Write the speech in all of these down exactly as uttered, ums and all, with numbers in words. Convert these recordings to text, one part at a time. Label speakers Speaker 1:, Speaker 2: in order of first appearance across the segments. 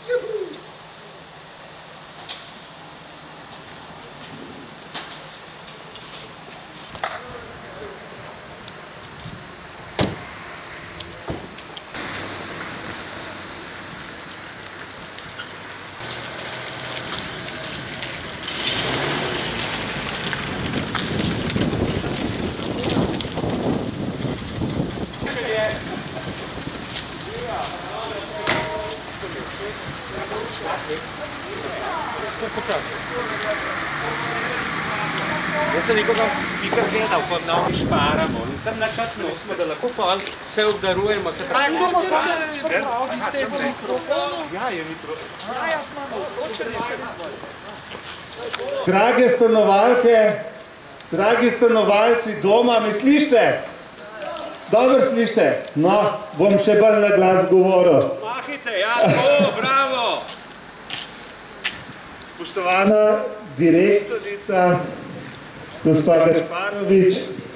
Speaker 1: Jaz sem nekoga pikar gledal, ko nam šparamo in sem nekrat nosimo, da lahko pol vse obdarujemo, se pravi...
Speaker 2: Aj, bomo tukaj popraviti temu mikrofonu.
Speaker 1: Ja, je mikrofon.
Speaker 2: Ja, jaz imam vzgočen izvoj.
Speaker 3: Drage stanovalke, dragi stanovalci doma, me slište? Dobro slište? No, bom še bolj na glas govoril.
Speaker 1: Mahite, ja, to, bravo!
Speaker 3: Spoštovana direktorica, gospa Gašparovič,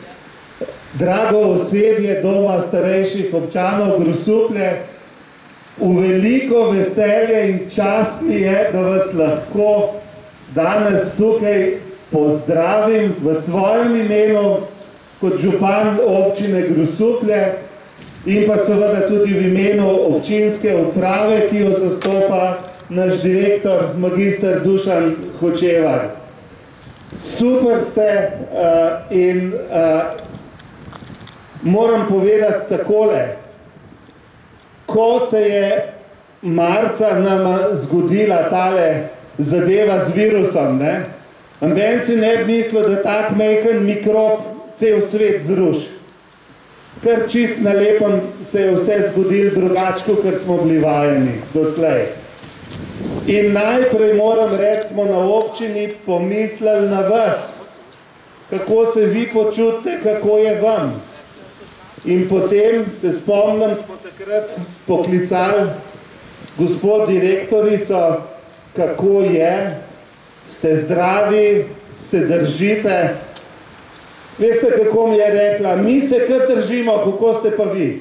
Speaker 3: drago osebje doma starejših občanov Grosuplje, v veliko veselje in čast mi je, da vas lahko danes tukaj pozdravim v svojem imenu kot župan občine Grosuplje in pa seveda tudi v imenu občinske uprave, ki jo zastopa naš direktor, magister Dušan Hočevar. Super ste uh, in uh, moram povedati takole. Ko se je marca nam zgodila tale zadeva z virusom, ne? Amben si ne bi mislil, da tak majhen mikrob cel svet zruši. Kar čist na lepem se je vse zgodilo drugačko, ker smo bili vajeni doslej. In najprej moram reči, smo na občini pomislili na vas, kako se vi počutite, kako je vam. In potem se spomnim, smo takrat poklicali gospod direktorico, kako je, ste zdravi, se držite. Veste, kako mi je rekla, mi se kar držimo, kako ste pa vi.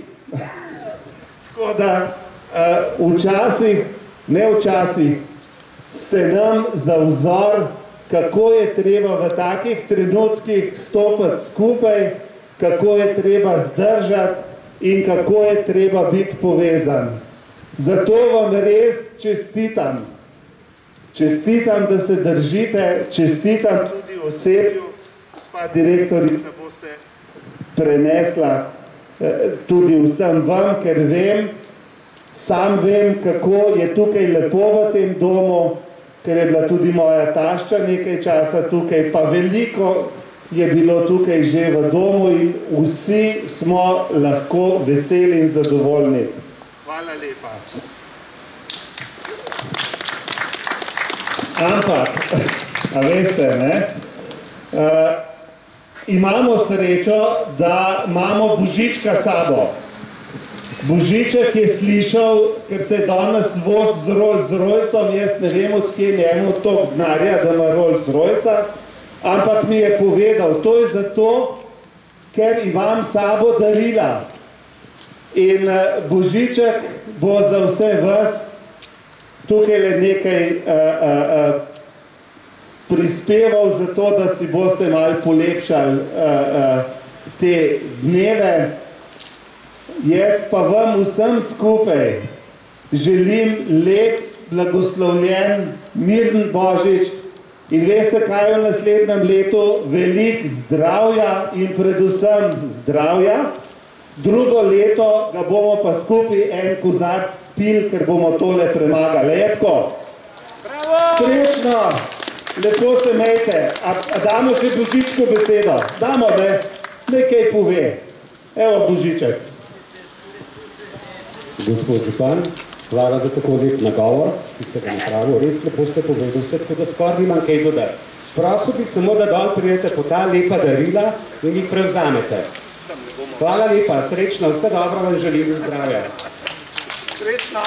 Speaker 3: Tako da uh, včasih, ne včasih, ste nam za vzor, kako je treba v takih trenutkih stopiti skupaj, kako je treba zdržati in kako je treba biti povezan. Zato vam res čestitam. Čestitam, da se držite, čestitam tudi osebju. Gospa direktorica, boste prenesla eh, tudi vsem vam, ker vem, sam vem, kako je tukaj lepo v tem domu, ker je bila tudi moja tašča nekaj časa tukaj, pa veliko je bilo tukaj že v domu in vsi smo lahko veseli in zadovoljni. Hvala lepa. Ampak, a veste, ne? Uh, imamo srečo, da imamo Božička sabo. Božiček je slišal, ker se je danes voz z Rolls-Royceom, jaz ne vem, odkje njemu to gnarja, da ima Rolls-Royca, ampak mi je povedal, to je zato, ker imam sabo darila. In Božiček bo za vse vas tukaj le nekaj uh, uh, uh, prispeval za to, da si boste malo polepšali uh, uh, te dneve. Jaz pa vam vsem skupaj želim lep, blagoslovljen, miren Božič in veste, kaj je v naslednjem letu? Veliko zdravja in predvsem zdravja. Drugo leto ga bomo pa skupaj en kozarc spili, ker bomo tole premagali. Je tako? Srečno, lepo se imejte. A, a damo še Božičko besedo? Damo, ne? Nekaj pove. Evo Božiček.
Speaker 4: Gospod župan, hvala za tako lep nagovor, ki ste ga napravili. Res lepo ste povedali vse, tako da skoraj nimam kaj dodati. Prosil bi samo, da dol prijete po ta lepa darila in jih prevzamete. Hvala lepa, srečno, vse dobro vam želim in zdravja.
Speaker 3: Srečno.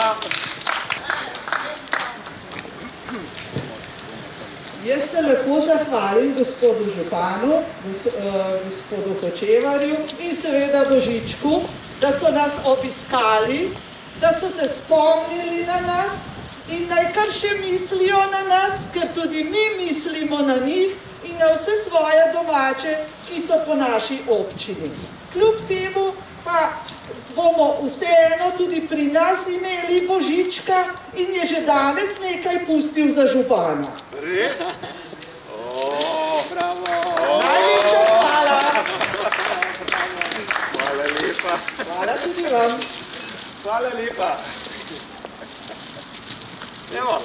Speaker 2: Jaz se lepo zahvalim gospodu županu, gospodu Hočevarju in seveda Božičku, da so nas obiskali, da so se spomnili na nas in naj kar še mislijo na nas, ker tudi mi mislimo na njih in na vse svoje domače, ki so po naši občini. Kljub temu pa bomo vseeno tudi pri nas imeli Božička in je že danes nekaj pustil za župana.
Speaker 5: Res? O, bravo!
Speaker 2: Najlepša hvala!
Speaker 5: Hvala lepa!
Speaker 2: Hvala tudi vam!
Speaker 5: Hvala lepa! Evo!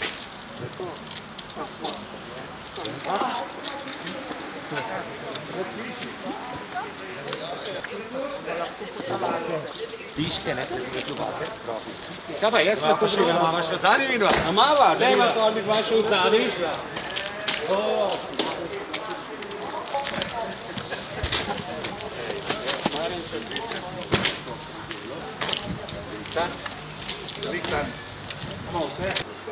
Speaker 5: Pa smo.
Speaker 1: Piške, ne, da si ga klubase. Kaj pa, jaz smo še ga mama še od zadnji vidva? A mama, dajma to, ali bi še od zadnji.
Speaker 5: Viktan. Smo vse.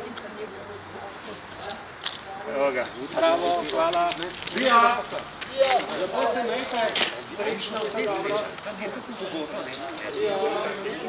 Speaker 5: Evo ga.
Speaker 1: Bravo, hvala.
Speaker 5: Vija!
Speaker 1: Lepo se mejte.
Speaker 5: Srečno, vse dobro. Tam je kako soboto, ne?